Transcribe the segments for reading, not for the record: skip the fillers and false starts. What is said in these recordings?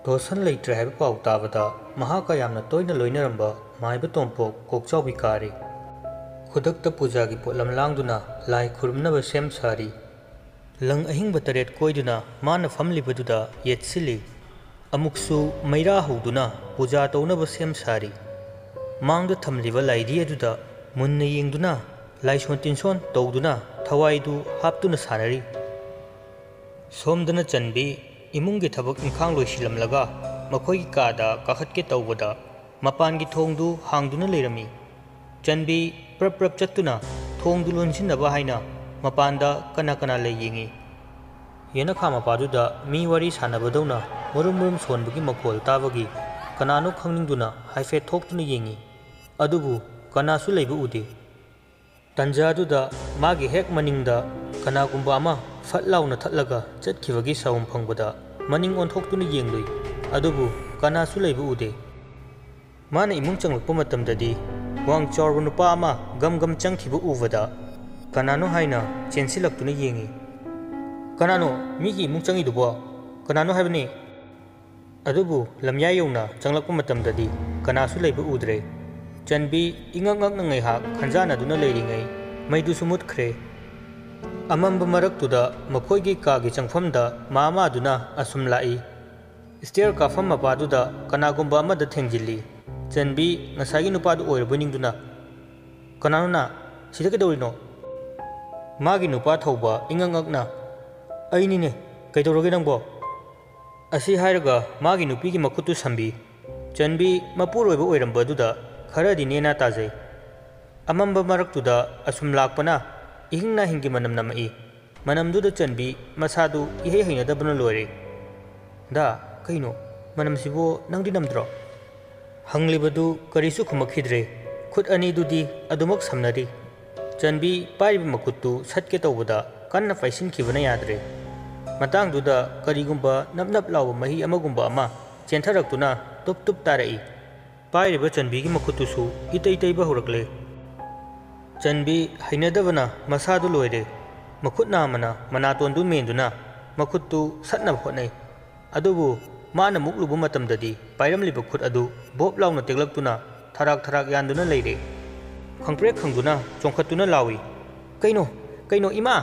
ꯇꯣꯁꯟ ꯂꯩꯇ꯭ꯔꯦ ꯍꯥꯏꯕ ꯄꯥꯎ ꯇꯥꯕꯗ ꯃꯍꯥꯛꯀ ꯌꯥꯝꯅ ꯇꯣꯏꯅ ꯂꯣꯏꯅꯔꯝꯕ ꯃꯥꯏꯕ ꯇꯣꯝꯄꯣꯛ ꯀꯣꯛꯆꯥꯎꯕꯤ ꯀꯥꯔꯤ꯫ ꯈꯨꯗꯛꯇ ꯄꯨꯖꯥꯒꯤ ꯄꯣꯠꯂꯝ ꯂꯥꯡꯗꯨꯅ ꯂꯥꯏ ꯈꯨꯔꯨꯝꯅꯕ ꯁꯦꯝ ꯁꯥꯔꯤ꯫ ꯂꯪ ꯑꯍꯤꯡꯕ 8 ꯀꯣꯏꯗꯨꯅ ꯃꯥꯅ ꯐꯝꯂꯤꯕꯗꯨꯗ ꯌꯦꯠꯁꯤꯜꯂꯤ꯫ ꯑꯃꯨꯛꯁꯨ ꯃꯩꯔꯥ ꯍꯧꯗꯨꯅ ꯄꯨꯖꯥ ꯇꯧꯅꯕ ꯁꯦꯝ ꯁꯥꯔꯤ꯫ ꯃꯥꯡꯗ ꯊꯝꯂꯤꯕ ꯂꯥꯏꯙꯤ ꯑꯗꯨꯗ ꯃꯨꯟꯅ ꯌꯦꯡꯗꯨꯅ ꯂꯥꯏꯁꯣꯟ ꯇꯤꯟꯁꯣꯟ ꯇꯧꯗꯨꯅ ꯊꯋꯥꯏꯗꯨ ꯍꯥꯞꯇꯨꯅ ꯁꯥꯟꯅꯔꯤ꯫ ꯁꯣꯝꯗꯅ ꯆꯟꯕꯤ ꯏꯃꯨꯡꯒꯤ ꯊꯕꯛ ꯏꯪꯈꯥꯡ ꯂꯣꯏꯁꯤꯜꯂꯝꯂꯒ ꯃꯈꯣꯏꯒꯤ ꯀꯥꯗ ꯀꯥꯈꯠꯀꯦ ꯇꯧꯕꯗ ꯃꯄꯥꯟꯒꯤ ꯊꯣꯡꯗꯨ ꯍꯥꯡꯗꯨꯅ ꯂꯩꯔꯝꯃꯤ꯫ ꯆꯟꯕꯤ ꯄ꯭ꯔꯞ ꯄ꯭ꯔꯞ ꯆꯠꯇꯨꯅ ꯊꯣꯡꯗꯨ ꯂꯣꯟꯁꯤꯟꯅꯕ ꯍꯥꯏꯅ ꯃꯄꯥꯟꯗ ꯀꯅꯥ ꯀꯅꯥ ꯂꯩ ꯌꯦꯡꯉꯤ꯫ ꯌꯦꯅꯈꯥ ꯃꯄꯥꯗꯨꯗ ꯃꯤ ꯋꯥꯔꯤ ꯁꯥꯟꯅꯕꯗꯧꯅ ꯃꯔꯨꯝ ꯃꯔꯨꯝ ꯁꯣꯟꯕꯒꯤ ꯃꯈꯣꯜ ꯇꯥꯕꯒꯤ ꯀꯅꯥꯅꯣ ꯈꯪꯅꯤꯡꯗꯨꯅ ꯍꯥꯏꯐꯦꯠ ꯊꯣꯛꯇꯨꯅ ꯌꯦꯡꯉꯤ꯫ ꯑꯗꯨꯕꯨ ꯀꯅꯥꯁꯨ ꯂꯩꯕ ꯎꯗꯦ꯫ ꯇꯟꯖꯥꯗꯨꯗ ꯃꯥꯒꯤ ꯍꯦꯛ ꯃꯅꯤꯡꯗ ꯀꯅꯥꯒꯨꯝꯕ ꯑꯃ ꯐꯠ ꯂꯥꯎꯅ ꯊꯠꯂꯒ ꯆꯠꯈꯤꯕꯒꯤ ꯁꯥꯎꯝ ꯐꯪꯕꯗ ꯃꯅꯤꯡ ꯑꯣꯟꯊꯣꯛꯇꯨꯅ ꯌꯦꯡꯂꯨꯏ꯫ ꯑꯗꯨꯕꯨ ꯀꯅꯥꯁꯨ ꯂꯩꯕ ꯎꯗꯦ꯫ ꯃꯥꯅ ꯏꯃꯨꯡ ꯆꯪꯂꯛꯄ ꯃꯇꯝꯗꯗꯤ ꯋꯥꯡ ꯆꯥꯎꯔꯕ ꯅꯨꯄꯥ ꯑꯃ ꯒꯝ ꯒꯝ ꯆꯪꯈꯤꯕ ꯎꯕꯗ ꯀꯅꯥꯅꯣ ꯍꯥꯏꯅ ꯆꯦꯟꯁꯤꯜꯂꯛꯇꯨꯅ ꯌꯦꯡꯉꯤ꯫ "ꯀꯅꯥꯅꯣ ꯃꯤꯒꯤ ꯏꯃꯨꯡ ꯆꯪꯉꯤꯗꯨꯕꯣ? ꯀꯅꯥꯅꯣ ꯍꯥꯏꯕꯅꯤ?" ꯑꯗꯨꯕꯨ ꯂꯝꯌꯥꯏ ꯌꯧꯅ ꯆꯪꯂꯛꯄ ꯃꯇꯝꯗꯗꯤ ꯀꯅꯥꯁꯨ ꯂꯩꯕ ꯎꯗ꯭ꯔꯦ꯫ ꯆꯟꯕꯤ ꯏꯉꯛ ꯉꯛꯅ ꯉꯥꯏꯍꯥꯛ ꯈꯟꯖꯥꯟꯅꯗꯨꯅ ꯂꯩꯔꯤꯉꯩ ꯃꯩꯗꯨꯁꯨ ꯃꯨꯠꯈ꯭ꯔꯦ꯫ ꯑꯃꯝꯕ ꯃꯔꯛꯇꯨꯗ ꯃꯈꯣꯏꯒꯤ ꯀꯥꯒꯤ ꯆꯪꯐꯝꯗ ꯃꯥꯗꯨꯅ ꯑꯁꯨꯝ ꯂꯥꯛꯏ꯫ ꯁ꯭ꯇꯦꯌꯔ ꯀꯥꯐꯝ ꯃꯄꯥꯗꯨꯗ ꯀꯅꯥꯒꯨꯝꯕ ꯑꯃꯗ ꯊꯦꯡꯖꯤꯜꯂꯤ꯫ ꯆꯟꯕꯤ ꯉꯁꯥꯏꯒꯤ ꯅꯨꯄꯥꯗꯨ ꯑꯣꯏꯔꯕꯣꯏ ꯅꯤꯡꯗꯨꯅ "ꯀꯅꯥꯅꯣ ꯅ? ꯁꯤꯗ ꯀꯩꯗꯧꯔꯤꯅꯣ?" ꯃꯥꯒꯤ ꯅꯨꯄꯥ ꯊꯧꯕ ꯏꯉꯛ ꯉꯛꯅ "ꯑꯩꯅꯤꯅꯦ, ꯀꯩꯗꯧꯔꯒꯦ ꯅꯪꯕꯣ?" ꯑꯁꯤ ꯍꯥꯏꯔꯒ ꯃꯥꯒꯤ ꯅꯨꯄꯤꯒꯤ ꯃꯈꯨꯠꯇꯨ ꯁꯝꯕꯤ꯫ ꯆꯟꯕꯤ ꯃꯄꯨꯔꯣꯏꯕ ꯑꯣꯏꯔꯝꯕꯗꯨꯗ ꯈꯔꯗꯤ ꯅꯦꯅꯥ ꯇꯥꯖꯩ꯫ ꯑꯃꯝꯕ ꯃꯔꯛꯇꯨꯗ ꯑꯁꯨꯝ ꯂꯥꯛꯄꯅ ꯏꯍꯤꯡ ꯅꯥꯍꯤꯡꯒꯤ ꯃꯅꯝ ꯅꯝꯃꯛꯏ꯫ ꯃꯅꯝꯗꯨꯗ ꯆꯟꯕꯤ ꯃꯁꯥꯗꯨ ꯏꯍꯩ ꯍꯩꯅꯗꯕꯅ ꯂꯣꯏꯔꯦ꯫ "ꯗꯥ, ꯀꯩꯅꯣ ꯃꯅꯝꯁꯤꯕꯨ ꯅꯪꯗꯤ ꯅꯝꯗ꯭ꯔꯣ?" ꯍꯪꯂꯤꯕꯗꯨ ꯀꯔꯤꯁꯨ ꯈꯨꯝꯃꯛꯈꯤꯗ꯭ꯔꯦ꯫ ꯈꯨꯠ ꯑꯅꯤꯗꯨꯗꯤ ꯑꯗꯨꯃꯛ ꯁꯝꯅꯔꯤ꯫ ꯆꯟꯕꯤ ꯄꯥꯏꯔꯤꯕ ꯃꯈꯨꯠꯇꯨ ꯁꯠꯀꯦ ꯇꯧꯕꯗ ꯀꯟꯅ ꯄꯥꯏꯁꯤꯟꯈꯤꯕꯅ ꯌꯥꯗ꯭ꯔꯦ꯫ ꯃꯇꯥꯡꯗꯨꯗ ꯀꯔꯤꯒꯨꯝꯕ ꯅꯞ ꯅꯞ ꯂꯥꯎꯕ ꯃꯍꯤ ꯑꯃꯒꯨꯝꯕ ꯑꯃ ꯆꯦꯟꯊꯔꯛꯇꯨꯅ ꯇꯨꯞ ꯇꯨꯞ ꯇꯥꯔꯛꯏ꯫ ꯄꯥꯏꯔꯤꯕ ꯆꯟꯕꯤꯒꯤ ꯃꯈꯨꯠꯇꯨꯁꯨ ꯏꯇꯩ ꯇꯩꯕ ꯍꯧꯔꯛꯂꯦ꯫ ꯆꯟꯕꯤ ꯍꯩꯅꯗꯕꯅ ꯃꯁꯥꯗꯨ ꯂꯣꯏꯔꯦ꯫ ꯃꯈꯨꯠ ꯅꯥꯝꯃꯅ ꯃꯅꯥꯇꯣꯟꯗꯨ ꯃꯦꯟꯗꯨꯅ ꯃꯈꯨꯠꯇꯨ ꯁꯠꯅꯕ ꯍꯣꯠꯅꯩ꯫ ꯑꯗꯨꯕꯨ ꯃꯥꯅ ꯃꯨꯛꯂꯨꯕ ꯃꯇꯝꯗꯗꯤ ꯄꯥꯏꯔꯝꯂꯤꯕ ꯈꯨꯠ ꯑꯗꯨ ꯕꯣꯞ ꯂꯥꯎꯅ ꯇꯦꯛꯂꯛꯇꯨꯅ ꯊꯔꯥꯛ ꯊꯔꯥꯛ ꯌꯥꯟꯗꯨꯅ ꯂꯩꯔꯦ꯫ ꯈꯪꯄ꯭ꯔꯦꯛ ꯈꯪꯗꯨꯅ ꯆꯣꯡꯈꯠꯇꯨꯅ ꯂꯥꯎꯏ, "ꯀꯩꯅꯣ, ꯀꯩꯅꯣ ꯏꯃꯥ!"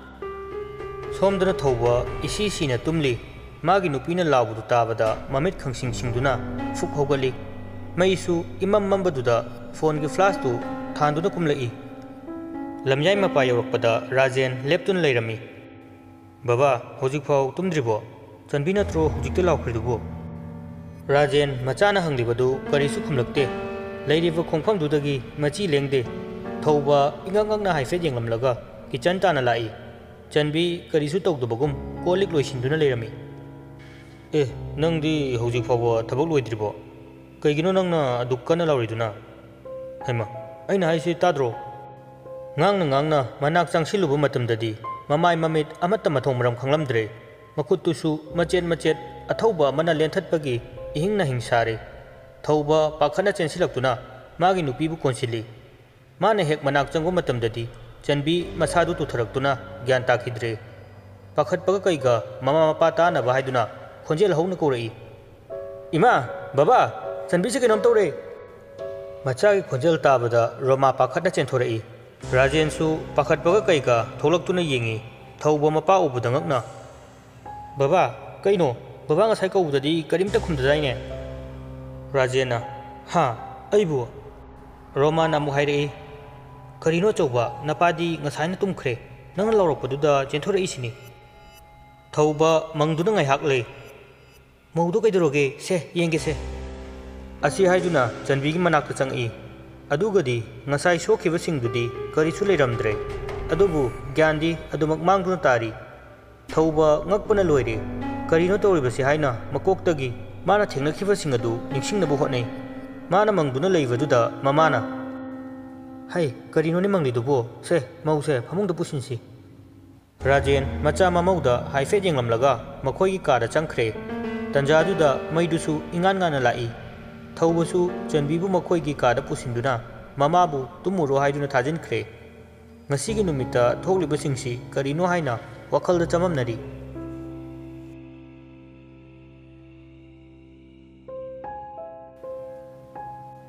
ꯁꯣꯝꯗꯅ ꯊꯧꯕ ꯏꯁꯤ ꯁꯤꯅ ꯇꯨꯝꯂꯤ꯫ ꯃꯥꯒꯤ ꯅꯨꯄꯤꯅ ꯂꯥꯎꯕꯗꯨ ꯇꯥꯕꯗ ꯃꯃꯤꯠ ꯈꯪꯁꯤꯡ ꯁꯤꯡꯗꯨꯅ ꯐꯨꯛ ꯍꯧꯒꯠꯂꯤ꯫ ꯃꯩꯁꯨ ꯏꯃꯝ ꯃꯝꯕꯗꯨꯗ ꯐꯣꯟꯒꯤ ꯐ꯭ꯂꯥꯁꯇꯨ ꯊꯥꯟꯗꯨꯅ ꯀꯨꯝꯂꯛꯏ꯫ ꯂꯝꯌꯥꯏ ꯃꯄꯥ ꯌꯧꯔꯛꯄꯗ ꯔꯥꯖꯦꯟ ꯂꯦꯞꯇꯨꯅ ꯂꯩꯔꯝꯃꯤ꯫ "ꯕꯕꯥ, ꯍꯧꯖꯤꯛꯐꯥꯎ ꯇꯨꯝꯗ꯭ꯔꯤꯕꯣ? ꯆꯟꯕꯤ ꯅꯠꯇ꯭ꯔꯣ ꯍꯧꯖꯤꯛꯇ ꯂꯥꯎꯈ꯭ꯔꯤꯗꯨꯕꯨ?" ꯔꯥꯖꯦꯟ ꯃꯆꯥꯅ ꯍꯪꯂꯤꯕꯗꯨ ꯀꯔꯤꯁꯨ ꯈꯨꯝꯂꯛꯇꯦ꯫ ꯂꯩꯔꯤꯕ ꯈꯣꯡꯐꯝꯗꯨꯗꯒꯤ ꯃꯆꯤ ꯂꯦꯡꯗꯦ꯫ ꯊꯧꯕ ꯏꯉꯛ ꯉꯛꯅ ꯍꯥꯏꯐꯦꯠ ꯌꯦꯡꯂꯝꯂꯒ ꯀꯤꯆꯟ ꯇꯥꯅ ꯂꯥꯛꯏ꯫ ꯆꯟꯕꯤ ꯀꯔꯤꯁꯨ ꯇꯧꯗꯕꯒꯨꯝ ꯀꯣꯜ ꯂꯤꯛ ꯂꯣꯏꯁꯤꯟꯗꯨꯅ ꯂꯩꯔꯝꯃꯤ꯫ "ꯑꯦ, ꯅꯪꯗꯤ ꯍꯧꯖꯤꯛ ꯐꯥꯎꯕ ꯊꯕꯛ ꯂꯣꯏꯗ꯭ꯔꯤꯕꯣ? ꯀꯩꯒꯤꯅꯣ ꯅꯪꯅ ꯑꯗꯨꯛ ꯀꯟꯅ ꯂꯥꯎꯔꯤꯗꯨꯅ?" "ꯍꯩꯃꯥ, ꯑꯩꯅ ꯍꯥꯏꯁꯤ ꯇꯥꯗ꯭ꯔꯣ?" ꯉꯥꯡꯅ ꯉꯥꯡꯅ ꯃꯅꯥꯛ ꯆꯪꯁꯤꯜꯂꯨꯕ ꯃꯇꯝꯗꯗꯤ ꯃꯃꯥꯏ ꯃꯃꯤꯠ ꯑꯃꯠꯇ ꯃꯊꯣꯡ ꯃꯔꯝ ꯈꯪꯂꯝꯗ꯭ꯔꯦ꯫ ꯃꯈꯨꯠꯇꯨꯁꯨ ꯃꯆꯦꯠ ꯃꯆꯦꯠ ꯑꯊꯧꯕ ꯑꯃꯅ ꯂꯦꯟꯊꯠꯄꯒꯤ ꯏꯍꯤꯡ ꯅꯥꯍꯤꯡ ꯁꯥꯔꯦ꯫ ꯊꯧꯕ ꯄꯥꯈꯠꯅ ꯆꯦꯟꯁꯤꯜꯂꯛꯇꯨꯅ ꯃꯥꯒꯤ ꯅꯨꯄꯤꯕꯨ ꯀꯣꯟꯁꯤꯜꯂꯤ꯫ ꯃꯥꯅ ꯍꯦꯛ ꯃꯅꯥꯛ ꯆꯪꯕ ꯃꯇꯝꯗꯗꯤ ꯆꯟꯕꯤ ꯃꯁꯥꯗꯨ ꯇꯨꯊꯔꯛꯇꯨꯅ ꯒ꯭ꯌꯥꯟ ꯇꯥꯈꯤꯗ꯭ꯔꯦ꯫ ꯄꯥꯈꯠꯄꯒ ꯀꯩꯒ ꯃꯃꯥ ꯃꯄꯥ ꯇꯥꯅꯕ ꯍꯥꯏꯗꯨꯅ ꯈꯣꯟꯖꯦꯜ ꯍꯧꯅ ꯀꯧꯔꯛꯏ, "ꯏꯃꯥ! ꯕꯕꯥ! ꯆꯟꯕꯤꯁꯦ ꯀꯩꯅꯣꯝ ꯇꯧꯔꯦ!" ꯃꯆꯥꯒꯤ ꯈꯣꯟꯖꯦꯜ ꯇꯥꯕꯗ ꯔꯣꯃꯥ ꯄꯥꯈꯠꯅ ꯆꯦꯟꯊꯣꯔꯛꯏ꯫ ꯔꯥꯖꯦꯟꯁꯨ ꯄꯥꯈꯠꯄꯒ ꯀꯩꯒ ꯊꯣꯛꯂꯛꯇꯨꯅ ꯌꯦꯡꯉꯤ꯫ ꯊꯧꯕ ꯃꯄꯥ ꯎꯕꯗ ꯉꯛꯅ "ꯕꯕꯥ, ꯀꯩꯅꯣ? ꯕꯕꯥ ꯉꯁꯥꯏ ꯀꯧꯕꯗꯗꯤ ꯀꯔꯤꯝꯇ ꯈꯨꯝꯗꯗꯥꯏꯅꯦ?" ꯔꯥꯖꯦꯟꯅ "ꯍꯥ? ꯑꯩꯕꯨ?" ꯔꯣꯃꯥꯅ ꯑꯃꯨꯛ ꯍꯥꯏꯔꯛꯏ, "ꯀꯔꯤꯅꯣ ꯑꯆꯧꯕ, ꯅꯄꯥꯗꯤ ꯉꯁꯥꯏꯅ ꯇꯨꯝꯈ꯭ꯔꯦ, ꯅꯪꯅ ꯂꯥꯎꯔꯛꯄꯗꯨꯗ ꯆꯦꯟꯊꯣꯔꯛꯏꯁꯤꯅꯤ." ꯊꯧꯕ ꯃꯪꯗꯨꯅ ꯉꯥꯏꯍꯥꯛ ꯂꯩ꯫ "ꯃꯧꯗꯣ ꯀꯩꯗꯧꯔꯒꯦ? ꯁꯦ ꯌꯦꯡꯒꯦꯁꯦ." ꯑꯁꯤ ꯍꯥꯏꯗꯨꯅ ꯆꯟꯕꯤꯒꯤ ꯃꯅꯥꯛꯇ ꯆꯪꯉꯛꯏ꯫ ꯑꯗꯨꯒꯗꯤ ꯉꯁꯥꯏ ꯁꯣꯛꯈꯤꯕꯁꯤꯡꯗꯨꯗꯤ ꯀꯔꯤꯁꯨ ꯂꯩꯔꯝꯗ꯭ꯔꯦ꯫ ꯑꯗꯨꯕꯨ ꯒ꯭ꯌꯥꯟꯗꯤ ꯑꯗꯨꯃꯛ ꯃꯥꯡꯗꯨꯅ ꯇꯥꯔꯤ꯫ ꯊꯧꯕ ꯉꯛꯄꯅ ꯂꯣꯏꯔꯦ꯫ ꯀꯔꯤꯅꯣ ꯇꯧꯔꯤꯕꯁꯤ ꯍꯥꯏꯅ ꯃꯀꯣꯛꯇꯒꯤ ꯃꯥꯅ ꯊꯦꯡꯅꯈꯤꯕꯁꯤꯡ ꯑꯗꯨ ꯅꯤꯡꯁꯤꯡꯅꯕ ꯍꯣꯠꯅꯩ꯫ ꯃꯥꯅ ꯃꯪꯗꯨꯅ ꯂꯩꯕꯗꯨꯗ ꯃꯃꯥꯅ "ꯍꯩ, ꯀꯔꯤꯅꯣꯅꯦ ꯃꯪꯂꯤꯗꯨꯕꯨ? ꯁꯦ, ꯃꯧꯁꯦ ꯐꯃꯨꯡꯗ ꯄꯨꯁꯤꯟꯁꯤ." ꯔꯥꯖꯦꯟ ꯃꯆꯥ ꯃꯃꯧꯗ ꯍꯥꯏꯐꯦꯠ ꯌꯦꯡꯂꯝꯂꯒ ꯃꯈꯣꯏꯒꯤ ꯀꯥꯗ ꯆꯪꯈ꯭ꯔꯦ꯫ ꯇꯟꯖꯥꯗꯨꯗ ꯃꯩꯗꯨꯁꯨ ꯏꯉꯥꯟ ꯉꯥꯟꯅ ꯂꯥꯛꯏ꯫ ꯊꯧꯕꯁꯨ ꯆꯟꯕꯤꯕꯨ ꯃꯈꯣꯏꯒꯤ ꯀꯥꯗ ꯄꯨꯁꯤꯟꯗꯨꯅ ꯃꯃꯥꯕꯨ ꯇꯨꯝꯃꯨꯔꯣ ꯍꯥꯏꯗꯨꯅ ꯊꯥꯖꯤꯟꯈ꯭ꯔꯦ꯫ ꯉꯁꯤꯒꯤ ꯅꯨꯃꯤꯠꯇ ꯊꯣꯛꯂꯤꯕꯁꯤꯡꯁꯤ ꯀꯔꯤꯅꯣ ꯍꯥꯏꯅ ꯋꯥꯈꯜꯗ ꯆꯃꯝꯅꯔꯤ꯫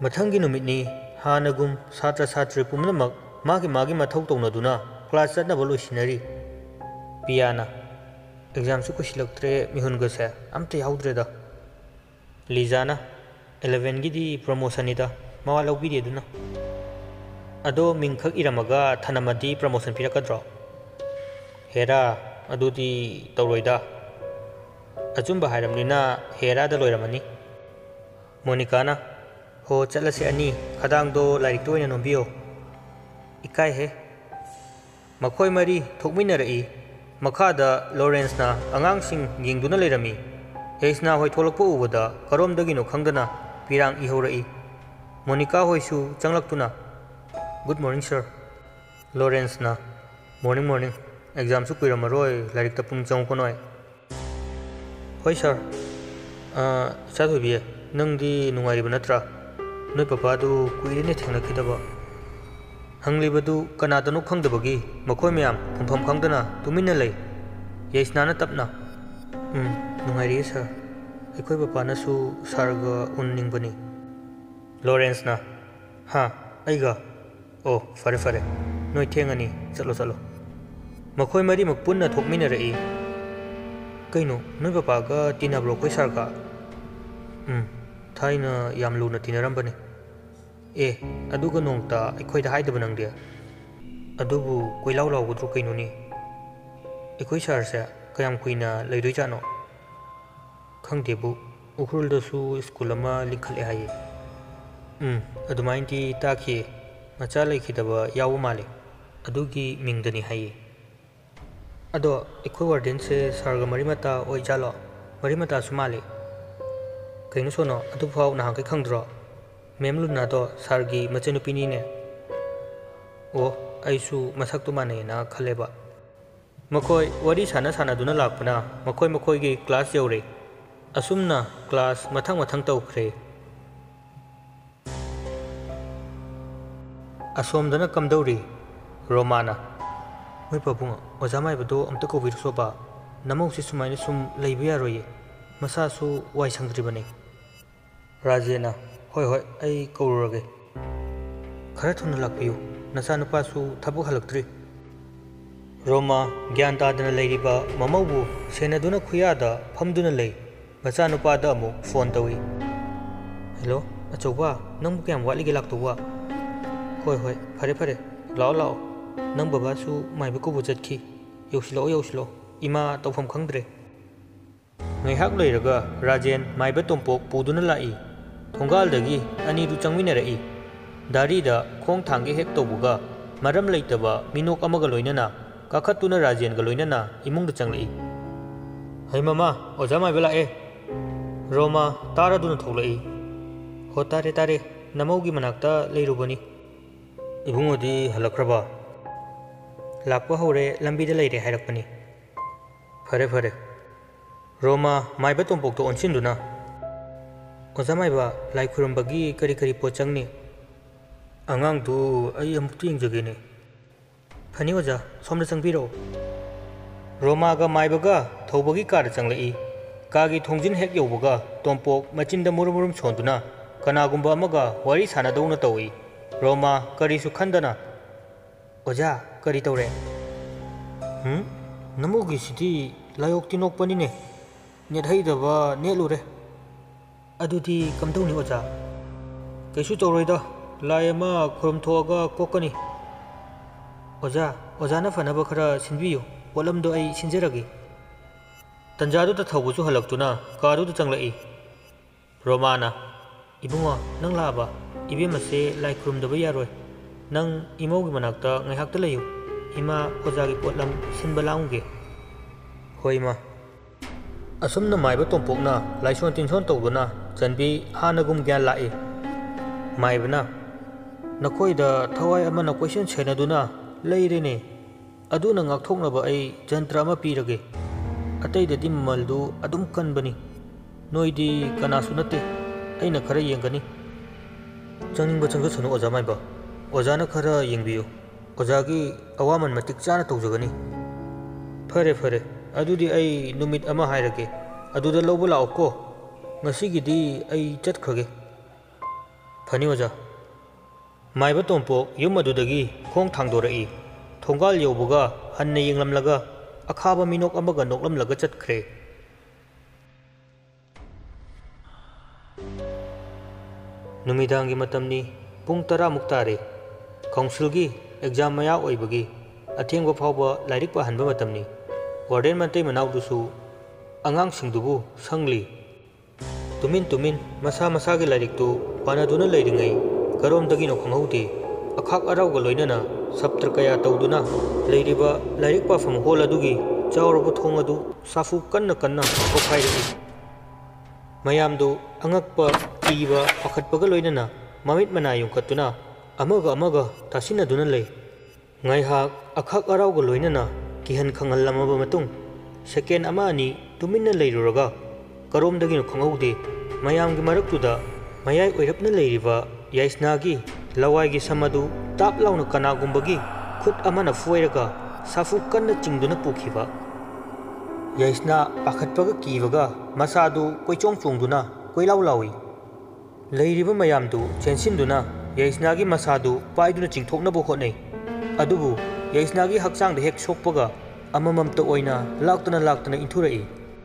ꯃꯊꯪꯒꯤ ꯅꯨꯃꯤꯠꯅꯤ ꯍꯥꯟꯅꯒꯨꯝ ꯁꯥꯇ꯭ꯔ ꯁꯥꯇ꯭ꯔꯤ ꯄꯨꯝꯅꯃꯛ ꯃꯥꯒꯤ ꯃꯊꯧ ꯇꯧꯅꯗꯨꯅ ꯀ꯭ꯂꯥꯁ ꯆꯠꯅꯕ ꯂꯣꯏꯁꯤꯟꯅꯔꯤ꯫ ꯄꯤꯌꯥꯅ ꯑꯦꯛꯖꯥꯝꯁꯨ ꯀꯨꯏꯁꯤꯜꯂꯛꯇ꯭ꯔꯦ ꯃꯤꯍꯨꯟꯒꯁꯦ ꯑꯝꯇ ꯌꯥꯎꯗ꯭ꯔꯦꯗ꯫ ꯂꯤꯖꯥꯅ 11ꯒꯤꯗꯤ ꯄ꯭ꯔꯣꯃꯣꯁꯟꯅꯤꯗ ꯃꯋꯥ ꯂꯧꯕꯤꯗꯦ ꯑꯗꯨꯅ꯫ ꯑꯗꯣ ꯃꯤꯡꯈꯛ ꯏꯔꯝꯃꯒ ꯊꯅꯝꯃꯗꯤ ꯄ꯭ꯔꯣꯃꯣꯁꯟ ꯄꯤꯔꯛꯀꯗ꯭ꯔꯣ? ꯍꯦꯔꯥ ꯑꯗꯨꯗꯤ ꯇꯧꯔꯣꯏꯗ꯫ ꯑꯆꯨꯝꯕ ꯍꯥꯏꯔꯝꯅꯤꯅ ꯍꯦꯔꯥꯗ ꯂꯣꯏꯔꯝꯃꯅꯤ꯫ ꯃꯣꯅꯤꯀꯥꯅ ꯍꯣ ꯆꯠꯂꯁꯦ ꯑꯅꯤ ꯈꯗꯥꯡꯗꯣ ꯂꯥꯏꯔꯤꯛꯇ ꯑꯣꯏꯅ ꯅꯣꯝꯕꯤꯌꯣ꯫ ꯏꯀꯥꯏꯍꯦ꯫ ꯃꯈꯣꯏ ꯃꯔꯤ ꯊꯣꯛꯃꯤꯟꯅꯔꯛꯏ꯫ ꯃꯈꯥꯗ ꯂꯣꯔꯦꯟꯁꯅ ꯑꯉꯥꯡꯁꯤꯡ ꯌꯦꯡꯗꯨꯅ ꯂꯩꯔꯝꯃꯤ꯫ ꯌꯩꯁꯅꯥ ꯍꯣꯏ ꯊꯣꯛꯂꯛꯄ ꯎꯕꯗ ꯀꯔꯣꯝꯗꯒꯤꯅꯣ ꯈꯪꯗꯅ ꯄꯤꯔꯥꯡ ꯏꯍꯧꯔꯛꯏ꯫ ꯃꯣꯅꯤꯀꯥ ꯍꯣꯏꯁꯨ ꯆꯪꯂꯛꯇꯨꯅ ꯒꯨꯗ ꯃꯣꯔꯅꯤꯡ ꯁꯔ꯫ ꯂꯣꯔꯦꯟꯁꯅ ꯃꯣꯔꯅꯤꯡ ꯃꯣꯔꯅꯤꯡ ꯑꯦꯛꯖꯥꯝꯁꯨ ꯀꯨꯏꯔꯝꯃꯔꯣꯏ ꯂꯥꯏꯔꯤꯛꯇ ꯄꯨꯛꯅꯤꯡ ꯆꯪꯉꯨꯀꯣ ꯅꯣꯏ꯫ ꯍꯣꯏ ꯁꯔ꯫ ꯏꯆꯥꯊꯣꯏꯕꯤ ꯅꯪꯗꯤ ꯅꯨꯡꯉꯥꯏꯔꯤꯕ ꯅꯠꯇ꯭ꯔꯥ? ꯅꯣꯏ ꯄꯄꯥꯗꯨ ꯀꯨꯏꯔꯦꯅꯦ ꯊꯦꯡꯅꯈꯤꯗꯕ꯫ ꯍꯪꯂꯤꯕꯗꯨ ꯀꯅꯥꯗꯅꯣ ꯈꯪꯗꯕꯒꯤ ꯃꯈꯣꯏ ꯃꯌꯥꯝ ꯐꯝꯐꯝ ꯈꯪꯗꯅ ꯇꯨꯃꯤꯟꯅ ꯂꯩ꯫ ꯌꯩꯁꯅꯥꯅ ꯇꯞꯅ ꯅꯨꯡꯉꯥꯏꯔꯤꯌꯦ ꯁꯔ꯫ ꯑꯩꯈꯣꯏ ꯄꯄꯥꯅꯁꯨ ꯁꯥꯔꯒ ꯎꯅꯅꯤꯡꯕꯅꯤ꯫ ꯂꯣꯔꯦꯟꯁꯅ ꯍꯥ ꯑꯩꯒ? ꯑꯣ ꯐꯔꯦ ꯐꯔꯦ ꯅꯣꯏ ꯊꯦꯡꯉꯅꯤ ꯆꯠꯂꯣ ꯆꯠꯂꯣ꯫ ꯃꯈꯣꯏ ꯃꯔꯤꯃꯛ ꯄꯨꯟꯅ ꯊꯣꯛꯃꯤꯟꯅꯔꯛꯏ꯫ ꯀꯩꯅꯣ ꯅꯣꯏ ꯄꯄꯥꯒ ꯇꯤꯟꯅꯕ꯭ꯔꯣ ꯑꯩꯈꯣꯏ ꯁꯥꯔꯒ? ꯊꯥꯏꯅ ꯌꯥꯝ ꯂꯨꯅ ꯇꯤꯟꯅꯔꯝꯕꯅꯤ꯫ ꯑꯦ ꯑꯗꯨꯒ ꯅꯣꯡꯇ ꯑꯩꯈꯣꯏꯗ ꯍꯥꯏꯗꯕ ꯅꯪꯗꯤ? ꯑꯗꯨꯕꯨ ꯀꯣꯏꯂꯥꯎ ꯂꯥꯎꯒꯗ꯭ꯔꯣ ꯀꯩꯅꯣꯅꯤ? ꯑꯩꯈꯣꯏ ꯁꯥꯔꯁꯦ ꯀꯌꯥꯝ ꯀꯨꯏꯅ ꯂꯩꯗꯣꯏꯖꯥꯠꯅꯣ? ꯈꯪꯗꯦꯕꯨ ꯎꯈ꯭ꯔꯨꯜꯗꯁꯨ ꯁ꯭ꯀꯨꯜ ꯑꯃ ꯂꯤꯡꯈꯠꯂꯦ ꯍꯥꯏꯌꯦ꯫ ꯑꯗꯨꯃꯥꯏꯅꯗꯤ ꯇꯥꯈꯤꯌꯦ꯫ ꯃꯆꯥ ꯂꯩꯈꯤꯗꯕ ꯌꯥꯎꯕ ꯃꯥꯜꯂꯦ ꯑꯗꯨꯒꯤ ꯃꯤꯡꯗꯅꯤ ꯍꯥꯏꯌꯦ꯫ ꯑꯗꯣ ꯑꯩꯈꯣꯏ ꯋꯥꯔꯗꯦꯟꯁꯦ ꯁꯥꯔꯒ ꯃꯔꯤ ꯃꯇꯥ ꯑꯣꯏꯖꯥꯠꯂꯣ? ꯃꯔꯤ ꯃꯇꯥꯁꯨ ꯃꯥꯜꯂꯤ꯫ ꯀꯩꯅꯣ ꯁꯣꯅꯣ ꯑꯗꯨꯐꯥꯎ ꯅꯍꯥꯟꯈꯩ ꯈꯪꯗ꯭ꯔꯣ? ꯃꯦꯝ ꯂꯨꯅꯥꯗꯣ ꯁꯥꯔꯒꯤ ꯃꯆꯟꯅꯨꯄꯤꯅꯤꯅꯦ꯫ ꯑꯣ ꯑꯩꯁꯨ ꯃꯁꯛꯇꯨ ꯃꯥꯟꯅꯩꯅ ꯈꯜꯂꯦꯕ꯫ ꯃꯈꯣꯏ ꯋꯥꯔꯤ ꯁꯥꯟꯅꯗꯨꯅ ꯂꯥꯛꯄꯅ ꯃꯈꯣꯏꯒꯤ ꯀ꯭ꯂꯥꯁ ꯌꯧꯔꯦ꯫ ꯑꯁꯨꯝꯅ ꯀ꯭ꯂꯥꯁ ꯃꯊꯪ ꯇꯧꯈ꯭ꯔꯦ꯫ ꯑꯁꯣꯝꯗꯅ ꯀꯝꯗꯧꯔꯤ? ꯔꯣꯃꯥꯅ ꯍꯣꯏ ꯄꯥꯕꯨꯡ ꯑꯣꯖꯥ ꯃꯥꯏꯕꯗꯣ ꯑꯝꯇ ꯀꯧꯕꯤꯔꯨꯆꯣꯕ꯫ ꯅꯃꯧꯁꯦ ꯁꯨꯃꯥꯏꯅ ꯁꯨꯝ ꯂꯩꯕ ꯌꯥꯔꯣꯏꯌꯦ꯫ ꯃꯁꯥꯁꯨ ꯋꯥꯏ ꯁꯪꯗ꯭ꯔꯤꯕꯅꯤ꯫ ꯔꯥꯖꯦꯅ ꯍꯣꯏ ꯑꯩ ꯀꯧꯔꯨꯔꯒꯦ꯫ ꯈꯔ ꯊꯨꯅ ꯂꯥꯛꯄꯤꯌꯨ ꯅꯆꯥꯅꯨꯄꯥꯁꯨ ꯊꯕꯛ ꯍꯜꯂꯛꯇ꯭ꯔꯤ꯫ ꯔꯣꯃꯥ ꯒ꯭ꯌꯥꯟ ꯇꯥꯗꯅ ꯂꯩꯔꯤꯕ ꯃꯃꯧꯕꯨ ꯁꯦꯟꯅꯗꯨꯅ ꯈꯨꯌꯥꯗ ꯐꯝꯗꯨꯅ ꯂꯩ꯫ ꯃꯆꯥꯅꯨꯄꯥꯗ ꯑꯃꯨꯛ ꯐꯣꯟ ꯇꯧꯏ꯫ ꯍꯦꯂꯣ ꯑꯆꯧꯕ ꯅꯪꯕꯨ ꯀꯌꯥꯝ ꯋꯥꯠꯂꯤꯒꯦ ꯂꯥꯛꯇꯧꯕ? ꯍꯣꯏ ꯐꯔꯦ ꯂꯥꯛꯑꯣ ꯅꯪ ꯕꯕꯥꯁꯨ ꯃꯥꯏꯕ ꯀꯧꯕ ꯆꯠꯈꯤ꯫ ꯌꯧꯁꯤꯜꯂꯛꯑꯣ ꯏꯃꯥ ꯇꯧꯐꯝ ꯈꯪꯗ꯭ꯔꯦ꯫ ꯉꯥꯏꯍꯥꯛ ꯂꯩꯔꯒ ꯔꯥꯖꯦꯟ ꯃꯥꯏꯕ ꯇꯣꯝꯄꯣꯛ ꯄꯨꯗꯨꯅ ꯂꯥꯛꯏ꯫ ꯊꯣꯡꯒꯥꯜꯗꯒꯤ ꯑꯅꯤꯗꯨ ꯆꯪꯃꯤꯟꯅꯔꯛꯏ꯫ ꯗꯥꯔꯤꯗ ꯈꯣꯡ ꯊꯥꯡꯒꯦ ꯍꯦꯛ ꯇꯧꯕꯒ ꯃꯔꯝ ꯂꯩꯇꯕ ꯃꯤꯅꯣꯛ ꯑꯃꯒ ꯂꯣꯏꯅꯅ ꯀꯥꯈꯠꯇꯨꯅ ꯔꯥꯖꯦꯟꯒ ꯂꯣꯏꯅꯅ ꯏꯃꯨꯡꯗ ꯆꯪꯂꯛꯏ꯫ ꯍꯩ ꯃꯃꯥ ꯑꯣꯖꯥ ꯃꯥꯏꯕ ꯂꯥꯛꯑꯦ꯫ ꯔꯣꯃꯥ ꯇꯥꯔꯗꯨꯅ ꯊꯣꯛꯂꯛꯏ꯫ ꯍꯣ ꯇꯥꯔꯦ ꯅꯃꯧꯒꯤ ꯃꯅꯥꯛꯇ ꯂꯩꯔꯨꯕꯅꯤ꯫ ꯏꯕꯨꯡꯉꯣꯗꯤ ꯍꯜꯂꯛꯈ꯭ꯔꯕ? ꯂꯥꯛꯄ ꯍꯧꯔꯦ ꯂꯝꯕꯤꯗ ꯂꯩꯔꯦ ꯍꯥꯏꯔꯛꯄꯅꯤ꯫ ꯐꯔꯦ꯫ ꯔꯣꯃꯥ ꯃꯥꯏꯕ ꯇꯣꯝꯄꯣꯛꯇ ꯑꯣꯟꯁꯤꯟꯗꯨꯅ ꯑꯣꯖꯥ ꯃꯥꯏꯕ ꯂꯥꯏ ꯈꯨꯔꯨꯝꯕꯒꯤ ꯀꯔꯤ ꯄꯣꯠ ꯆꯪꯅꯤ? ꯑꯉꯥꯡꯗꯨ ꯑꯩ ꯑꯃꯨꯛꯇ ꯌꯦꯡꯖꯒꯦꯅꯦ꯫ ꯐꯅꯤ ꯑꯣꯖꯥ ꯁꯣꯝꯗ ꯆꯪꯕꯤꯔꯛꯑꯣ꯫ ꯔꯣꯃꯥꯒ ꯃꯥꯏꯕꯒ ꯊꯧꯕꯒꯤ ꯀꯥꯗ ꯆꯪꯂꯛꯏ꯫ ꯀꯥꯒꯤ ꯊꯣꯡꯖꯤꯟ ꯍꯦꯛ ꯌꯧꯕꯒ ꯇꯣꯝꯄꯣꯛ ꯃꯆꯤꯟꯗ ꯃꯨꯔꯨꯝ ꯁꯣꯟꯗꯨꯅ ꯀꯅꯥꯒꯨꯝꯕ ꯑꯃꯒ ꯋꯥꯔꯤ ꯁꯥꯟꯅꯗꯧꯅ ꯇꯧꯏ꯫ ꯔꯣꯃꯥ ꯀꯔꯤꯁꯨ ꯈꯟꯗꯅ ꯑꯣꯖꯥ ꯀꯔꯤ ꯇꯧꯔꯦ? ꯅꯃꯧꯒꯤꯁꯤꯗꯤ ꯂꯥꯏꯑꯣꯛꯇꯤ ꯅꯣꯛꯄꯅꯤꯅꯦ ꯅꯦꯠꯍꯩꯗꯕ ꯅꯦꯠꯂꯨꯔꯦ꯫ ꯑꯗꯨꯗꯤ ꯀꯝꯗꯧꯅꯤ ꯑꯣꯖꯥ? ꯀꯩꯁꯨ ꯇꯧꯔꯣꯏꯗ ꯂꯥꯏ ꯑꯃ ꯈꯨꯔꯨꯝꯊꯣꯛꯑꯒ ꯀꯣꯛꯀꯅꯤ꯫ ꯑꯣꯖꯥꯅ ꯐꯅꯕ ꯈꯔ ꯁꯤꯟꯕꯤꯌꯨ ꯄꯣꯠꯂꯝꯗꯣ ꯑꯩ ꯁꯤꯟꯖꯔꯒꯦ꯫ ꯇꯟꯖꯥꯗꯨꯗ ꯊꯧꯕꯁꯨ ꯍꯜꯂꯛꯇꯨꯅ ꯀꯥꯗꯨꯗ ꯆꯪꯂꯛꯏ꯫ ꯔꯣꯃꯥꯅ ꯏꯕꯨꯡꯉꯣ ꯅꯪ ꯂꯥꯛꯑꯕ? ꯏꯕꯦꯝꯃꯁꯦ ꯂꯥꯏ ꯈꯨꯔꯨꯝꯗꯕ ꯌꯥꯔꯣꯏ꯫ ꯅꯪ ꯏꯃꯧꯒꯤ ꯃꯅꯥꯛꯇ ꯉꯥꯏꯍꯥꯛꯇ ꯂꯩꯌꯨ꯫ ꯏꯃꯥ ꯑꯣꯖꯥꯒꯤ ꯄꯣꯠꯂꯝ ꯁꯤꯟꯕ ꯂꯥꯡꯉꯨꯒꯦ꯫ ꯍꯣꯏ ꯏꯃꯥ꯫ ꯑꯁꯨꯝꯅ ꯃꯥꯏꯕ ꯇꯣꯝꯄꯣꯛꯅ ꯂꯥꯏꯁꯣꯟ ꯇꯤꯟꯁꯣꯟ ꯇꯧꯗꯨꯅ ꯆꯟꯕꯤ ꯍꯥꯟꯅꯒꯨꯝ ꯒ꯭ꯌꯥꯟ ꯂꯥꯛꯏ꯫ ꯃꯥꯏꯕꯅ ꯅꯈꯣꯏꯗ ꯊꯋꯥꯏ ꯑꯃꯅ ꯀꯣꯏꯁꯦꯟ ꯁꯦꯟꯅꯗꯨꯅ ꯂꯩꯔꯦꯅꯦ꯫ ꯑꯗꯨꯅ ꯉꯥꯛꯊꯣꯛꯅꯕ ꯑꯩ ꯖꯟꯇ꯭ꯔ ꯑꯃ ꯄꯤꯔꯒꯦ꯫ ꯑꯇꯩꯗꯗꯤ ꯃꯃꯜꯗꯨ ꯑꯗꯨꯝ ꯀꯟꯕꯅꯤ꯫ ꯅꯣꯏꯗꯤ ꯀꯅꯥꯁꯨ ꯅꯠꯇꯦ ꯑꯩꯅ ꯈꯔ ꯌꯦꯡꯒꯅꯤ꯫ ꯆꯪꯅꯤꯡꯕ ꯆꯪꯖꯁꯅꯨ ꯑꯣꯖꯥ ꯃꯥꯏꯕ꯫ ꯑꯣꯖꯥꯅ ꯈꯔ ꯌꯦꯡꯕꯤꯌꯨ꯫ ꯑꯣꯖꯥꯒꯤ ꯑꯋꯥꯃꯟ ꯃꯇꯤꯛ ꯆꯥꯅ ꯇꯧꯖꯒꯅꯤ꯫ ꯐꯔꯦ ꯑꯗꯨꯗꯤ ꯑꯩ ꯅꯨꯃꯤꯠ ꯑꯃ ꯍꯥꯏꯔꯒꯦ ꯑꯗꯨꯗ ꯂꯧꯕ ꯂꯥꯛꯑꯣꯀꯣ꯫ ꯉꯁꯤꯒꯤꯗꯤ ꯑꯩ ꯆꯠꯈ꯭ꯔꯒꯦ꯫ ꯐꯅꯤ ꯑꯣꯖꯥ ꯃꯥꯏꯕ ꯇꯣꯝꯄꯣꯛ ꯌꯨꯝ ꯑꯗꯨꯗꯒꯤ ꯈꯣꯡ ꯊꯥꯡꯗꯣꯔꯛꯏ ꯊꯣꯡꯒꯥꯜ ꯌꯧꯕꯒ ꯍꯟꯅ ꯌꯦꯡꯂꯝꯂꯒ ꯑꯈꯥꯕ ꯃꯤꯅꯣꯛ ꯑꯃꯒ ꯅꯣꯛꯂꯝꯂꯒ ꯆꯠꯈ꯭ꯔꯦ ꯅꯨꯃꯤꯗꯥꯡꯒꯤ ꯃꯇꯝꯅꯤ ꯄꯨꯡ 10ꯃꯨꯛ ꯇꯥꯔꯦ ꯀꯥꯎꯟꯁꯤꯜꯒꯤ ꯑꯦꯛꯖꯥꯝ ꯃꯌꯥ ꯑꯣꯏꯕꯒꯤ ꯑꯊꯦꯡꯕ ꯐꯥꯎꯕ ꯂꯥꯏꯔꯤꯛ ꯄꯥꯍꯟꯕ ꯃꯇꯝꯅꯤ ꯋꯥꯔꯗꯦꯟ ꯃꯇꯩ ꯃꯅꯥꯎꯗꯨꯁꯨ ꯑꯉꯥꯡꯁꯤꯡꯗꯨꯕꯨ ꯁꯪꯂꯤ ꯇꯨꯃꯤꯟ ꯇꯨꯃꯤꯟ ꯃꯁꯥ ꯃꯁꯥꯒꯤ ꯂꯥꯏꯔꯤꯛꯇꯨ ꯄꯥꯅꯗꯨꯅ ꯂꯩꯔꯤꯉꯩ ꯀꯔꯣꯝꯗꯒꯤꯅꯣ ꯈꯪꯍꯧꯗꯦ ꯑꯈꯥꯛ ꯑꯔꯥꯎꯒ ꯂꯣꯏꯅꯅ ꯁꯞꯇ꯭ꯔ ꯀꯌꯥ ꯇꯧꯗꯨꯅ ꯂꯩꯔꯤꯕ ꯂꯥꯏꯔꯤꯛ ꯄꯥꯐꯝ ꯍꯣꯜ ꯑꯗꯨꯒꯤ ꯆꯥꯎꯔꯕ ꯊꯣꯡ ꯑꯗꯨ ꯁꯥꯐꯨ ꯀꯟꯅ ꯀꯟꯅ ꯄꯣꯈꯥꯏꯔꯛꯏ ꯃꯌꯥꯝꯗꯨ ꯑꯉꯛꯄ ꯀꯤꯕ ꯄꯥꯈꯠꯄꯒ ꯂꯣꯏꯅꯅ ꯃꯃꯤꯠ ꯃꯅꯥ ꯌꯨꯡꯈꯠꯇꯨꯅ ꯑꯃꯒ ꯑꯃꯒ ꯇꯥꯁꯤꯟꯅꯗꯨꯅ ꯂꯩ ꯉꯥꯏꯍꯥꯛ ꯑꯈꯥꯛ ꯑꯔꯥꯎꯒ ꯂꯣꯏꯅꯅ ꯀꯤꯍꯟ ꯈꯪꯍꯜꯂꯝꯃꯕ ꯃꯇꯨꯡ ꯁꯦꯀꯦꯟ ꯑꯃ ꯑꯅꯤ ꯇꯨꯃꯤꯟꯅ ꯂꯩꯔꯨꯔꯒ ꯀꯔꯣꯝꯗꯒꯤꯅꯣ ꯈꯪꯍꯧꯗꯦ ꯃꯌꯥꯝꯒꯤ ꯃꯔꯛꯇꯨꯗ ꯃꯌꯥꯏ ꯑꯣꯏꯔꯞꯅ ꯂꯩꯔꯤꯕ ꯌꯥꯏꯁꯅꯥꯒꯤ ꯂꯋꯥꯏꯒꯤ ꯁꯝ ꯑꯗꯨ ꯇꯥꯞ ꯂꯥꯎꯅ ꯀꯅꯥꯒꯨꯝꯕꯒꯤ ꯈꯨꯠ ꯑꯃꯅ ꯐꯣꯏꯔꯒ ꯁꯥꯐꯨ ꯀꯟꯅ ꯆꯤꯡꯗꯨꯅ ꯄꯨꯈꯤꯕ ꯌꯥꯏꯁꯅꯥ ꯄꯥꯈꯠꯄꯒ ꯀꯤꯕꯒ ꯃꯁꯥꯗꯨ ꯀꯣꯏꯆꯣꯡ ꯆꯣꯡꯗꯨꯅ ꯀꯣꯏꯂꯥꯎ ꯂꯥꯎꯏ ꯂꯩꯔꯤꯕ ꯃꯌꯥꯝꯗꯨ ꯆꯦꯟꯁꯤꯟꯗꯨꯅ ꯌꯥꯏꯁꯅꯥꯒꯤ ꯃꯁꯥꯗꯨ ꯄꯥꯏꯗꯨꯅ ꯆꯤꯡꯊꯣꯛꯅꯕ ꯍꯣꯠꯅꯩ ꯑꯗꯨꯕꯨ ꯌꯥꯏꯁꯅꯥꯒꯤ ꯍꯛꯆꯥꯡꯗ ꯍꯦꯛ ꯁꯣꯛꯄꯒ ꯑꯃꯃꯝꯇ ꯑꯣꯏꯅ ꯂꯥꯛꯇꯅ ꯏꯟꯊꯨꯔꯛꯏ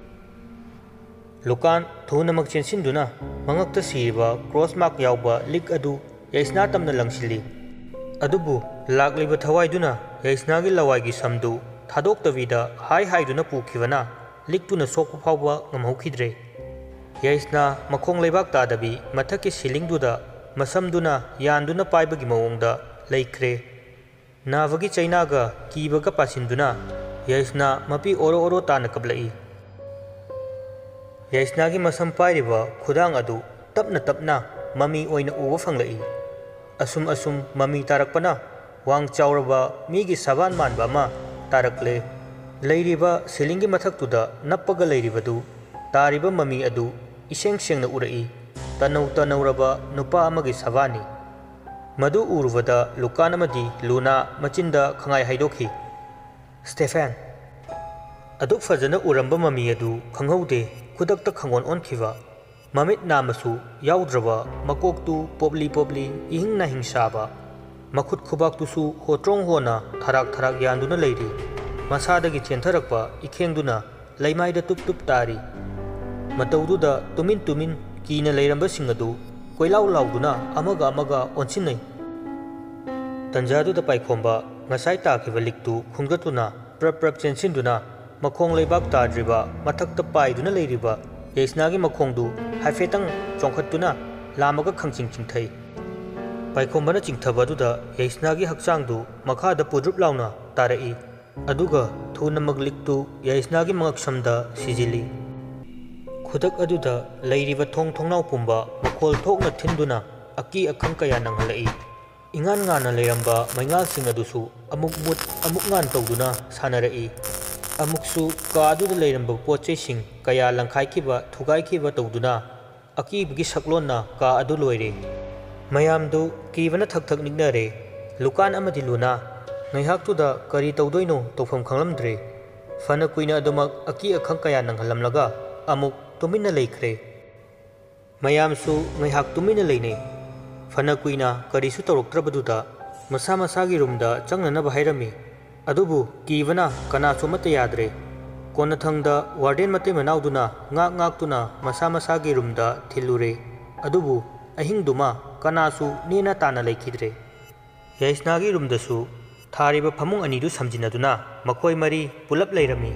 ꯂꯨꯀꯥꯟ ꯊꯨꯅꯃꯛ ꯆꯦꯟꯁꯤꯟꯗꯨꯅ ꯃꯉꯛꯇ ꯁꯤꯔꯤꯕ ꯀ꯭ꯔꯣꯁ ꯃꯥꯔꯛ ꯌꯥꯎꯕ ꯂꯤꯛ ꯑꯗꯨ ꯌꯥꯏꯁꯅꯥ ꯇꯝꯅ ꯂꯪꯁꯤꯜꯂꯤ ꯑꯗꯨꯕꯨ ꯂꯥꯛꯂꯤꯕ ꯊꯋꯥꯏꯗꯨꯅ ꯌꯥꯏꯁꯅꯥꯒꯤ ꯂꯋꯥꯏꯒꯤ ꯁꯝꯗꯨ ꯊꯥꯗꯣꯛꯇꯕꯤꯗ ꯍꯥꯏꯗꯨꯅ ꯄꯨꯈꯤꯕꯅ ꯂꯤꯛꯇꯨꯅ ꯁꯣꯛꯄ ꯐꯥꯎꯕ ꯉꯝꯍꯧꯈꯤꯗ꯭ꯔꯦ ꯌꯥꯏꯁꯅꯥ ꯃꯈꯣꯡ ꯂꯩꯕꯥꯛ ꯇꯥꯗꯕꯤ ꯃꯊꯛꯀꯤ ꯁꯤꯂꯤꯡꯗꯨꯗ ꯃꯁꯝꯗꯨꯅ ꯌꯥꯟꯗꯨꯅ ꯄꯥꯏꯕꯒꯤ ꯃꯑꯣꯡꯗ ꯂꯩꯈ꯭ꯔꯦ ꯅꯥꯕꯒꯤ ꯆꯩꯅꯥꯒ ꯀꯤꯕꯒ ꯄꯥꯁꯤꯟꯗꯨꯅ ꯌꯥꯏꯁꯅꯥ ꯃꯄꯤ ꯑꯣꯔꯣ ꯑꯣꯔꯣ ꯇꯥꯅ ꯀꯞꯂꯛꯏ ꯌꯥꯏꯁꯅꯥꯒꯤ ꯃꯁꯝ ꯄꯥꯏꯔꯤꯕ ꯈꯨꯗꯥꯡ ꯑꯗꯨ ꯇꯞꯅ ꯇꯞꯅ ꯃꯃꯤ ꯑꯣꯏꯅ ꯎꯕ ꯐꯪꯂꯛꯏ ꯑꯁꯨꯝ ꯃꯃꯤ ꯇꯥꯔꯛꯄꯅ ꯋꯥꯡ ꯆꯥꯎꯔꯕ ꯃꯤꯒꯤ ꯁꯕꯥꯟ ꯃꯥꯟꯕ ꯑꯃ ꯇꯥꯔꯛꯂꯦ ꯂꯩꯔꯤꯕ ꯁꯤꯂꯤꯡꯒꯤ ꯃꯊꯛꯇꯨꯗ ꯅꯞꯄꯒ ꯂꯩꯔꯤꯕꯗꯨ ꯇꯥꯔꯤꯕ ꯃꯃꯤ ꯑꯗꯨ ꯏꯁꯦꯡ ꯁꯦꯡꯅ ꯎꯔꯛꯏ ꯇꯅꯧꯔꯕ ꯅꯨꯄꯥ ꯑꯃꯒꯤ ꯁꯕꯥꯟꯅꯤ ꯃꯗꯨ ꯎꯔꯨꯕꯗ ꯂꯨꯀꯥꯟ ꯑꯃꯗꯤ ꯂꯨꯅꯥ ꯃꯆꯤꯟꯗ ꯈꯪꯉꯥꯏ ꯍꯥꯏꯗꯣꯛꯈꯤ ꯁ꯭ꯇꯦꯐꯦꯟ ꯑꯗꯨꯛ ꯐꯖꯅ ꯎꯔꯝꯕ ꯃꯃꯤ ꯑꯗꯨ ꯈꯪꯍꯧꯗꯦ ꯈꯨꯗꯛꯇ ꯈꯪꯑꯣꯟ ꯑꯣꯟꯈꯤꯕ ꯃꯃꯤꯠ ꯅꯥꯝꯃꯁꯨ ꯌꯥꯎꯗ꯭ꯔꯕ ꯃꯀꯣꯛꯇꯨ ꯄꯣꯞꯂꯤ ꯏꯍꯤꯡ ꯅꯥꯍꯤꯡ ꯁꯥꯕ ꯃꯈꯨꯠ ꯈꯨꯕꯥꯛꯇꯨꯁꯨ ꯍꯣꯇ꯭ꯔꯣꯡ ꯍꯣꯅ ꯊꯥꯔꯥꯛ ꯌꯥꯟꯗꯨꯅ ꯂꯩꯔꯤ ꯃꯁꯥꯗꯒꯤ ꯆꯦꯟꯊꯔꯛꯄ ꯏꯈꯦꯡꯗꯨꯅ ꯂꯩꯃꯥꯏꯗ ꯇꯨꯞ ꯇꯥꯔꯤ ꯃꯇꯧꯗꯨꯗ ꯇꯨꯃꯤꯟ ꯀꯤꯅ ꯂꯩꯔꯝꯕꯁꯤꯡ ꯑꯗꯨ ꯀꯣꯏꯂꯥꯎ ꯂꯥꯎꯗꯨꯅ ꯑꯃꯒ ꯑꯣꯟꯁꯤꯟꯅꯩ ꯇꯟꯖꯥꯗꯨꯗ ꯄꯥꯏꯈꯣꯝꯕ ꯉꯁꯥꯏ ꯇꯥꯈꯤꯕ ꯂꯤꯛꯇꯨ ꯈꯨꯡꯒꯠꯇꯨꯅ ꯄ꯭ꯔꯞ ꯆꯦꯟꯁꯤꯟꯗꯨꯅ ꯃꯈꯣꯡ ꯂꯩꯕꯥꯛ ꯇꯥꯗ꯭ꯔꯤꯕ ꯃꯊꯛꯇ ꯄꯥꯏꯗꯨꯅ ꯂꯩꯔꯤꯕ ꯌꯥꯏꯁꯅꯥꯒꯤ ꯃꯈꯣꯡꯗꯨ ꯍꯥꯏꯐꯦꯠꯇꯪ ꯆꯣꯡꯈꯠꯇꯨꯅ ꯂꯥꯝꯃꯒ ꯈꯪꯆꯤꯡ ꯆꯤꯡꯊꯩ ꯄꯥꯏꯈꯣꯝꯕꯅ ꯆꯤꯡꯊꯕ ꯑꯗꯨꯗ ꯌꯥꯏꯁꯅꯥꯒꯤ ꯍꯛꯆꯥꯡꯗꯨ ꯃꯈꯥꯗ ꯄꯨꯗ꯭ꯔꯨꯞ ꯂꯥꯎꯅ ꯇꯥꯔꯛꯏ ꯑꯗꯨꯒ ꯊꯨꯅꯃꯛ ꯂꯤꯛꯇꯨ ꯌꯥꯏꯁꯅꯥꯒꯤ ꯃꯉꯛꯁꯝꯗ ꯁꯤꯖꯤꯜꯂꯤ ꯈꯨꯗꯛ ꯑꯗꯨꯗ ꯂꯩꯔꯤꯕ ꯊꯣꯡꯅꯥꯎ ꯄꯨꯝꯕ ꯃꯈꯣꯜ ꯊꯣꯛꯅ ꯊꯤꯟꯗꯨꯅ ꯑꯀꯤ ꯑꯈꯪ ꯀꯌꯥ ꯅꯪꯍꯜꯂꯛꯏ ꯏꯉꯥꯟ ꯉꯥꯟꯅ ꯂꯩꯔꯝꯕ ꯃꯩꯉꯥꯜꯁꯤꯡ ꯑꯗꯨꯁꯨ ꯑꯃꯨꯛ ꯃꯨꯠ ꯑꯃꯨꯛ ꯉꯥꯟ ꯇꯧꯗꯨꯅ ꯁꯥꯟꯅꯔꯛꯏ ꯑꯃꯨꯛꯁꯨ ꯀꯥ ꯑꯗꯨꯗ ꯂꯩꯔꯝꯕ ꯄꯣꯠꯆꯩꯁꯤꯡ ꯀꯌꯥ ꯂꯪꯈꯥꯏꯈꯤꯕ ꯊꯨꯒꯥꯏꯈꯤꯕ ꯇꯧꯗꯨꯅ ꯑꯀꯤꯕꯒꯤ ꯁꯛꯂꯣꯟꯅ ꯀꯥ ꯑꯗꯨ ꯂꯣꯏꯔꯦ ꯃꯌꯥꯝꯗꯨ ꯀꯤꯕꯅ ꯊꯛ ꯅꯤꯛꯅꯔꯦ ꯂꯨꯀꯥꯟ ꯑꯃꯗꯤ ꯂꯨꯅꯥ ꯉꯥꯏꯍꯥꯛꯇꯨꯗ ꯀꯔꯤ ꯇꯧꯗꯣꯏꯅꯣ ꯇꯧꯐꯝ ꯈꯪꯂꯝꯗ꯭ꯔꯦ ꯐꯅ ꯀꯨꯏꯅ ꯑꯗꯨꯃꯛ ꯑꯀꯤ ꯑꯈꯪ ꯀꯌꯥ ꯅꯪꯍꯜꯂꯝꯂꯒ ꯑꯃꯨꯛ ꯇꯨꯃꯤꯟꯅ ꯂꯩꯈ꯭ꯔꯦ ꯃꯌꯥꯝꯁꯨ ꯉꯥꯏꯍꯥꯛ ꯇꯨꯃꯤꯟꯅ ꯂꯩꯅꯩ ꯐꯅ ꯀꯨꯏꯅ ꯀꯔꯤꯁꯨ ꯇꯧꯔꯛꯇ꯭ꯔꯕꯗꯨꯗ ꯃꯁꯥꯒꯤ ꯔꯨꯝꯗ ꯆꯪꯅꯅꯕ ꯍꯥꯏꯔꯝꯃꯤ ꯑꯗꯨꯕꯨ ꯀꯤꯕꯅ ꯀꯅꯥꯁꯨ ꯑꯃꯠꯇ ꯌꯥꯗ꯭ꯔꯦ ꯀꯣꯟꯅꯊꯪꯗ ꯋꯥꯔꯗꯦꯟ ꯃꯇꯩ ꯃꯅꯥꯎꯗꯨꯅ ꯉꯥꯛꯇꯨꯅ ꯃꯁꯥꯒꯤ ꯔꯨꯝꯗ ꯊꯤꯜꯂꯨꯔꯦ ꯑꯗꯨꯕꯨ ꯑꯍꯤꯡꯗꯨꯃ ꯀꯅꯥꯁꯨ ꯅꯦꯅ ꯇꯥꯅ ꯂꯩꯈꯤꯗ꯭ꯔꯦ ꯌꯥꯏꯁꯅꯥꯒꯤ ꯔꯨꯝꯗꯁꯨ ꯊꯥꯔꯤꯕ ꯐꯃꯨꯡ ꯑꯅꯤꯗꯨ ꯁꯝꯖꯤꯟꯅꯗꯨꯅ ꯃꯈꯣꯏ ꯃꯔꯤ ꯄꯨꯂꯞ ꯂꯩꯔꯝꯃꯤ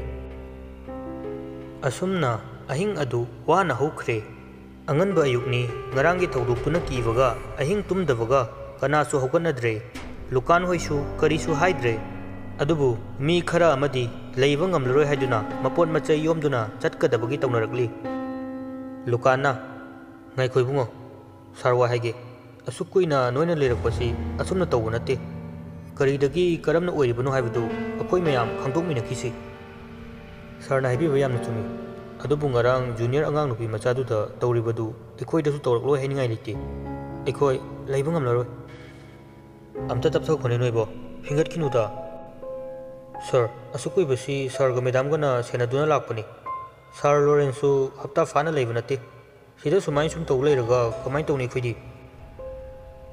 ꯑꯁꯨꯝꯅ ꯑꯍꯤꯡ ꯑꯗꯨ ꯋꯥꯅ ꯍꯧꯈ꯭ꯔꯦ ꯑꯉꯟꯕ ꯑꯌꯨꯛꯅꯤ ꯉꯔꯥꯡꯒꯤ ꯊꯧꯗꯣꯛꯇꯨꯅ ꯀꯤꯕꯒ ꯑꯍꯤꯡ ꯇꯨꯝꯗꯕꯒ ꯀꯅꯥꯁꯨ ꯍꯧꯒꯠꯅꯗ꯭ꯔꯦ ꯂꯨꯀꯥꯟ ꯍꯣꯏꯁꯨ ꯀꯔꯤꯁꯨ ꯍꯥꯏꯗ꯭ꯔꯦ ꯑꯗꯨꯕꯨ ꯃꯤ ꯈꯔ ꯑꯃꯗꯤ ꯂꯩꯕ ꯉꯝꯂꯔꯣꯏ ꯍꯥꯏꯗꯨꯅ ꯃꯄꯣꯠ ꯃꯆꯩ ꯌꯣꯝꯗꯨꯅ ꯆꯠꯀꯗꯕꯒꯤ ꯇꯧꯅꯔꯛꯂꯤ ꯂꯨꯀꯥꯟꯅ ꯉꯥꯏꯈꯣ ꯏꯕꯨꯡꯉꯣ ꯁꯥꯔ ꯋꯥ ꯍꯥꯏꯒꯦ ꯑꯁꯨꯛ ꯀꯨꯏꯅ ꯅꯣꯏꯅ ꯂꯩꯔꯛꯄꯁꯤ ꯑꯁꯨꯝꯅ ꯇꯧꯕ ꯅꯠꯇꯦ ꯀꯔꯤꯗꯒꯤ ꯀꯔꯝꯅ ꯑꯣꯏꯔꯤꯕꯅꯣ ꯍꯥꯏꯕꯗꯨ ꯑꯩꯈꯣꯏ ꯃꯌꯥꯝ ꯈꯪꯗꯣꯛꯃꯤꯟꯅꯈꯤꯁꯤ ꯁꯥꯔꯅ ꯍꯥꯏꯕꯤꯕ ꯌꯥꯝꯅ ꯆꯨꯝꯃꯤ ꯑꯗꯨꯕꯨ ꯉꯔꯥꯡ ꯖꯨꯅꯤꯌꯔ ꯑꯉꯥꯡ ꯅꯨꯄꯤ ꯃꯆꯥꯗꯨꯗ ꯇꯧꯔꯤꯕꯗꯨ ꯑꯩꯈꯣꯏꯗꯁꯨ ꯇꯧꯔꯛꯂꯣꯏ ꯍꯥꯏꯅꯤꯡꯉꯥꯏ ꯂꯩꯇꯦ ꯑꯩꯈꯣꯏ ꯂꯩꯕ ꯉꯝꯂꯔꯣꯏ ꯑꯝꯇ ꯇꯞꯊꯧꯈꯣꯅꯦ ꯅꯣꯏꯕꯣ ꯐꯤꯡꯒꯠꯈꯤꯅꯨꯗ ꯁꯥꯔ ꯑꯁꯨꯛ ꯀꯨꯏꯕꯁꯤ ꯁꯥꯔꯒ ꯃꯦꯗꯥꯝꯒꯅ ꯁꯦꯟꯅꯗꯨꯅ ꯂꯥꯛꯄꯅꯤ ꯁꯥꯔ ꯂꯣꯔꯦꯟꯁꯁꯨ ꯍꯞꯇꯥ ꯐꯥꯅ ꯂꯩꯕ ꯅꯠꯇꯦ ꯁꯤꯗ ꯁꯨꯃꯥꯏꯅ ꯁꯨꯝ ꯇꯧ ꯂꯩꯔꯒ ꯀꯃꯥꯏꯅ ꯇꯧꯅꯤ ꯑꯩꯈꯣꯏꯗꯤ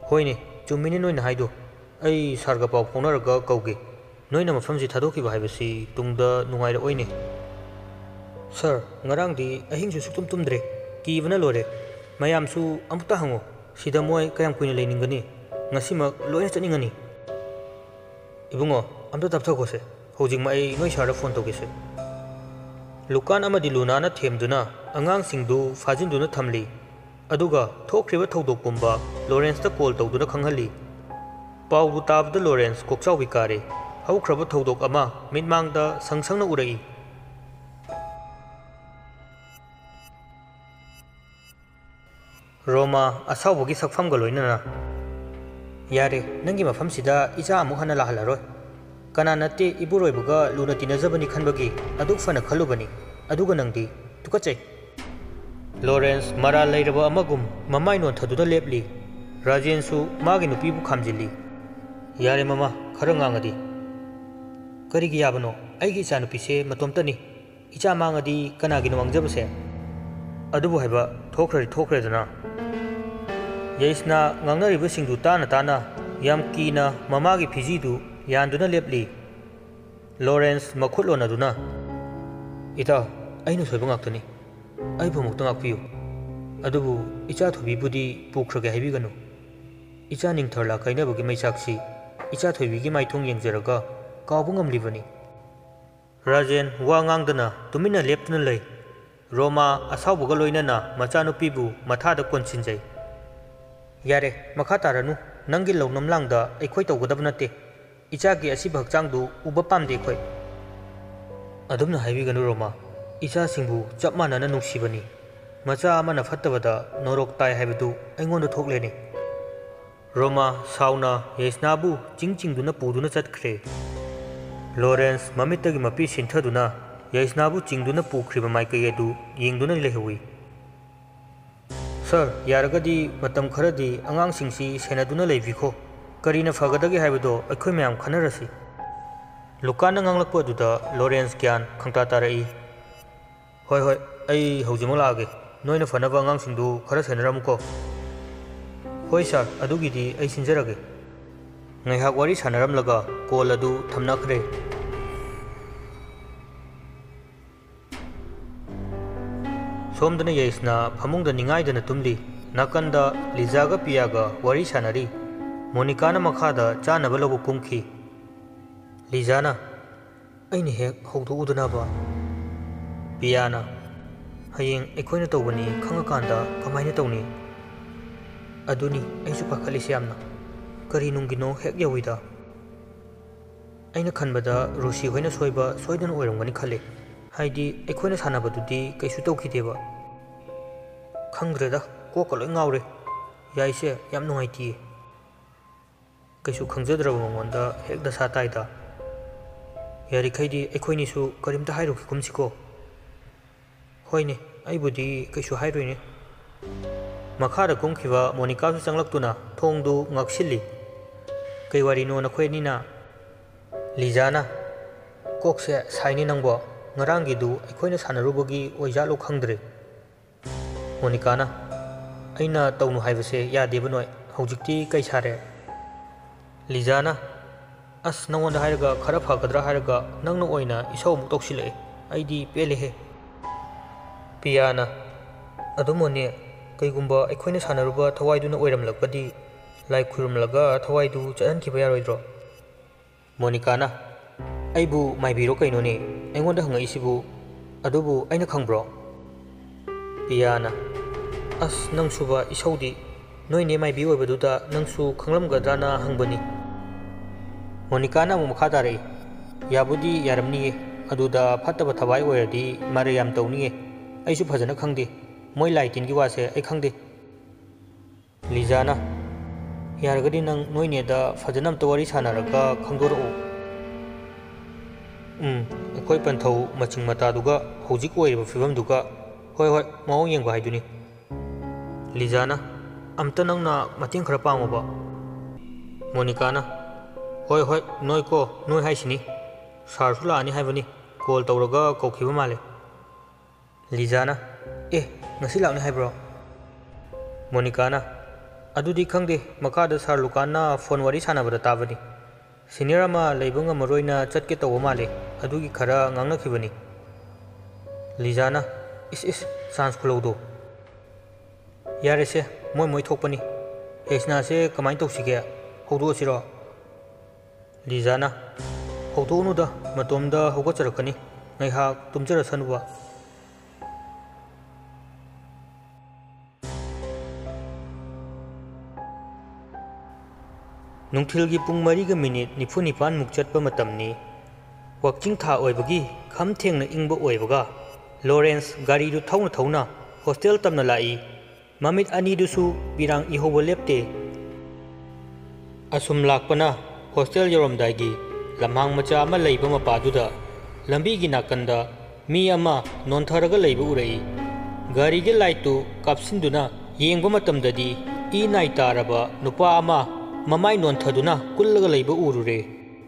होइने चुम्मिने नोइना हाइदो अई सारगा पाउ फोनरगा कौगे नोइना मफमसि थादोखिबा हाइबसि तुंगदा नुंगाइरा ओइने sir ngarangdi ahingsu sutum tumdre kibana lore mayamsu amta hango sida moi kayam kuina leningani ngasima loina chaningani ibungo amta tapthakose hojing mai noi sara phone togese lukan amadi lunana themduna angang singdu fajinduna thamli aduga thokriba thodok pumba Lawrence ta call tawduna khanghali pawbu tabda Lawrence kokchaw bikare haukraba thodok ama mitmangda sangsangna urai Roma asawbogi sakfam galoinana yare nangi mafam sida icha amu hana lahalaroi kana nate iburoibuga luna tinajabani khanbagi aduk fana khalubani aduga nangdi tukachai Lawrence mara leiraba amagum mamai non thaduda lepli Rajensu magi nupi bu khamjili yare mama kharangangadi karigi yabano aigi cha nupi se matomtani icha mangadi kanagi no wangjabase adubu haiba thokre dana Yaisna ngangnariba singdu tana yam kina mamagi phijidu yanduna lepli Lawrence makhulona duna ita ainu soiba ngaktani ai phomukta ngakpiu adubu icha thobi budi pukhraga haibiganu icha ningtharla kainabagi maisaksi icha thoibigi maithong yengjaraga kawbu ngamlibani Rajen wa ngangdana tumina leptuna lei Roma asawbuga loinana machanupibu mathada konsinjai Yare makha taranu nangi lawnam langda aikhoi tawgadab nate ichagi asiba hakchangdu uba pamde khoi adumna haibiganu Roma icha singbu chapmana na nuksibani macha amana phattabada norok tai haibadu aingonda thokleni Roma sauna yesnabu chingchingduna puduna chatkre Lawrence mamittagi mapi sinthaduna yesnabu chingduna pukhriba maikayadu yengduna lehawi Sir, yaragadi matam kharadi angang singsi senaduna leibikho karina fagadagi haibodo aikhoi mayam khanarasi Lukana nganglakpo aduda Lawrence gyan khangta tarai hoi ai hojimala age noina fanaba angang singdu khara senaramuko hoi sir adugidi ai sinjarage ngaihak wari sanaramlaga call adu thamnakhre Somdana Yaisna Pamungda Ningaidana Tumli Nakanda Lizaga Piaga Wari Sanari Monikana Makada Chana Balabu Kumki Lizana Aini Hek Haudu Udanaba Piana Haying Equina Tobani Kangakanda Kamaina Toni Aduni Aisupa Kalisiamna Kari Nungino Hek Yawida Aina Kanbada Rusi Hena Soiba Soidan Oirangani Kale Haidi equina sanabadudi kaisu tawkhideba khangreda kokaloi ngawre yaise yam nungaiti kaisu khangjadraba mongonda hekda sataida yari khaidi equini su karimta hairu kumsiko hoine aibudi kaisu hairoine makhara kumkhiba Monica su changlaktuna thongdu ngaksilli kaiwari no na khoinina Lizana kokse saini nangbo Ngarangidu aikoina sanarubagi oijalo khangdre Monikana aina tawnu haibase yadeba noi hojikti kai sare Lizana as nangonda hairaga khara phagadra hairaga nangna oina isau muk toksile aidi pelehe Piana adumone kaigumba aikoina sanaruba thawaiduna oiramlakpadi lai khurumlaga thawaidu chahankiba yaroidro Monikana aibu maibiro kainone aingonda hanga isibu adubu aina khangbro Piana as nangsuba isaudi noine maibi oibaduda nangsu khanglamgadana hangbani Monikana mu makhadare yabudi yaramni aduda phattaba thabai oiradi mare yam tawni aisu phajana khangde moi laitin gi wase ai khangde Lizana yaragadi nang noine da phajanam tawari sanaraga khangdoro Koi panthau maching mata duga hojik oiriba fibam duga hoi maung yengba haiduni Lizana amta nangna mating khara pamoba Monikana hoi noi ko noi haisini sarsula ani haibani call tawraga kokhiba male Lizana ngasi lakni haibro Monikana अदुदी खंगदे मखादा sir लुकाना phone वारी सानाबदा ताबनी senior अमा लेबा ngamaroina chatke tawba male adugi khara ngangnakhibani लीजाना इस सांस खुलौदो यारे से मोय थोपनी हेसना से कमाई तौसीगे हौदोसिरो लीजाना हौदोनुदा मतोमदा हौगचरकनी ngaiha tumjarasanuba नुंगथिलगी पुंग मरीगा मिनिट 94 मुक चटपा मतमनी वाकिंग था ओइबगी खम थेंगना इंगबा ओइबगा लॉरेंस गाड़ी दु थौना थौना हॉस्टल तमना लाई ममित अनी दुसु बिरांग इहोबो लेप्ते असुम लाकपना हॉस्टल यरमदागी लमहांग मचा अमा लैबा मपादुदा लंबीगी नाकंदा मी अमा नोंथरगा लैबा उरई गाड़ीगे लाइटु कापसिंदुना येंगबा मतमददी ई नाइ तारबा नुपा अमा ममाई नोंथदुना कुल्लगा लैबा उरुरे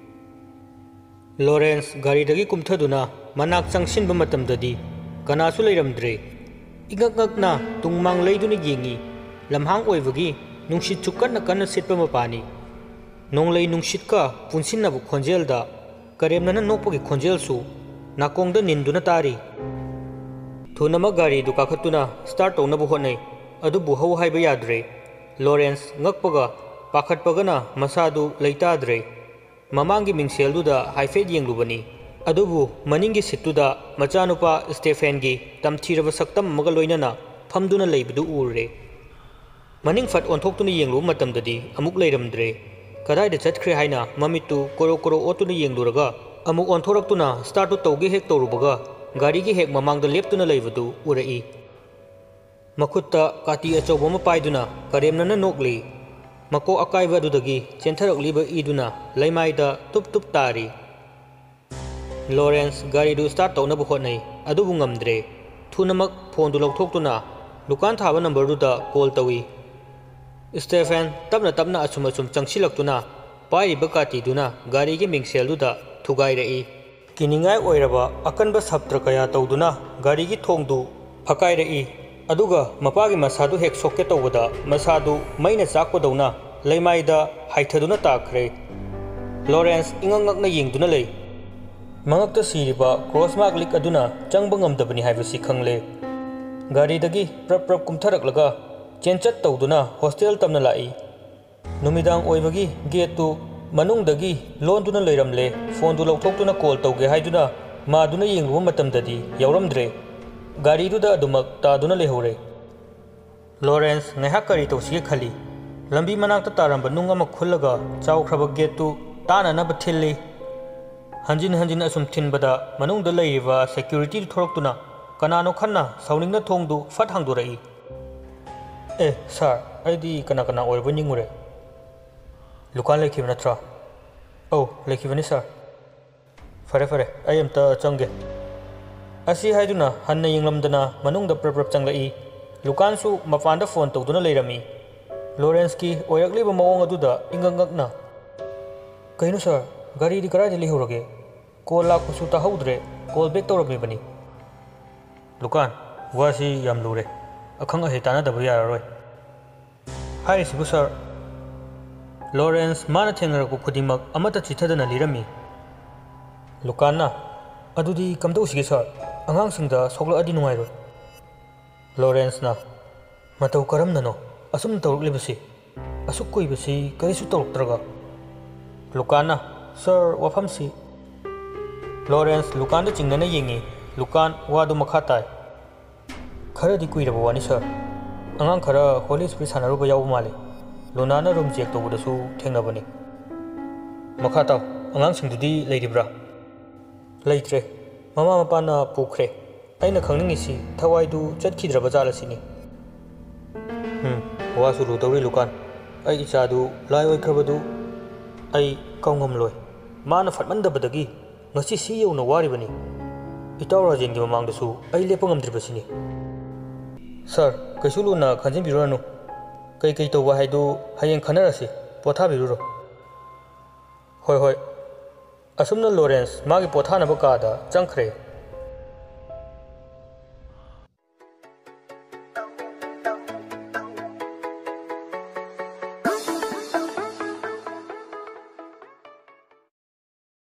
लॉरेंस गाड़ीदगी कुमथदुना मनाक चंगसिनबा मतमददी कनासु लैरमद्रे इगगगना तुंगमांग लैदुना येंगी लमहांग ओइबगी नुंसित चुकन्ना कन्ना सिटपा मपानी नोंगलै नुंसितका पुनसिनबु खोंजेलदा करेमना नोकपगी खोंजेलसु नाकोंगदा निंदुना तारी थुनमा गाड़ी दु काखतुना स्टार्ट तौनबु होनै अदुबु हौ हाइबा याद्रे लॉरेंस ngakpaga पाखतपगना मसादु लैताद्रे ममांगी मिंगसेलदुदा हाइफेट येंगलुबनी अदुबु मनिंगी सिटुदा मचानुपा स्टेफेनगी तमथीरबा सक्तम मगा लोइनना फमदुना लैबदु उरे मनिंग फट ओंथोक्तुना येंगलु मतमददी अमुक लैरमद्रे कदाइदा चटख्रे हाइना ममितु कोरो कोरो ओतुना येंगलुरगा अमुक ओंथोरक्तुना स्टार्ट तौगे हेक तौरुबगा गाड़ीगी हेक ममांगदा लेप्तुना लैबदु उरई मखुत्ता काटी अचौबा म पाइदुना करेमनना नोकली मको अकाइबदुदगी चेंथरकलिबा इदुना लैमाइदा तुप तुप तारी लॉरेंस गाड़ी दु स्टार्ट तौनबु होनै अदुबु ngamdre थुनमक फोन दु लौथोक्तुना दुकान थाबा नंबर दुदा कॉल तवी स्टेफेन तबना तबना असुम असुम चंगसिलक्तुना पाइरिबा काटीदुना गाड़ीगे मिंगसेलदुदा थुगाइरई किनिंगाय ओइरबा अकनबा सप्त्र कया तौदुना गाड़ीगी थोंगदु फकाइरई अदुगा मपागी मसादु हेक सोके तौबदा मसादु मैना चाकपदौना लैमाइदा हाइथदुना ताखरे लॉरेंस इंगंगकना येंगदुना लै मंगक्ता सिरिबा क्रॉस मार्क लिक अदुना चंगबा ngamdabani हाइबसि खंगले गाड़ीदगी प्रप प्रप कुमथरकलगा चेंचत तौदुना हॉस्टल तमना लाई नुमिदांग ओइबगी गेटु मनुंगदगी लोनदुना लैरमले फोनदु लौथोक्तुना कॉल तौगे हाइदुना मादुना येंगलुबा मतमददी यौरमद्रे गाड़ीदुदा अदुमक तादुना लेहौरे Lawrence ngaiha kari tausi khali lambi manakta taramba nung ama khullaga chawkhraba गेटु ताननब थिल्ली हंजिन हंजिन असुम थिनबदा मनुंगदा लैरिबा सिक्योरिटी थोरक्तुना कनानो खन्ना सौनिंगना थोंगदु फट हांदोरई ए सर आइदी कना कना ओइबा निंगुरे लुकान लेखिब नत्रा औ लेखिबनी सर फरे फरे आई अमता चंगे असी हाइदुना हन्ना यंगलमदना मनुंगदा प्रप्रप चंगलई लुकानसु मपानदा फोन तौदुना लैरमी लॉरेंस की ओयरक्लिबा मवोंग अदुदा इंगंगकना कहिनो सर गाड़ी दी कराइदे लेहौरगे कॉल लाखसु ताहौद्रे कॉल बैक तौरमीबनी लुकान वासी याम लुरे अखंग अहे तानादबा याररोय हाइसिबु सर लॉरेंस माना थेंगरको खुदिमक अमता चिथदना लिरमी लुकानना अदुदी कमदौसिगे सर अंगांसिंगदा सोगलअदि नुंगाइरोय लॉरेंसना मतौ करमननो असुम तौरक्लिबसि असुक कुइबसि करिसु तौरक्त्रगा लुकानना सर वफमसी लॉरेंस लुकान चिंगना येंगी लुकान वादु मखा ताय खरदी कुइरबा वानी सर अंगांग खरा होली स्पिरिट सानरुबा याव माले लोनाना रूम चेक तौबदसु थेंगनबनी मखा ताव अंगांग सिंगदुदी लैरिब्रा लैत्रे ममा मपाना पुख्रे अइना खंगनिंगिसि थवाइदु चटखिद्रबा जालसिनी वासु रुदौरी लुकान अइ इचादु लाइ ओइख्रबदु अइ कौंगमलोय माना फटमंदबदगी ngasi si yona waribani itaw rajengi mamangdasu ai lepa ngamdribasini sir kaisulu na khanjin birano kai kai to wa haidu hayeng khanarasi potha biruro hoi hoi asumna lawrence magi potha na ba ka da changkhre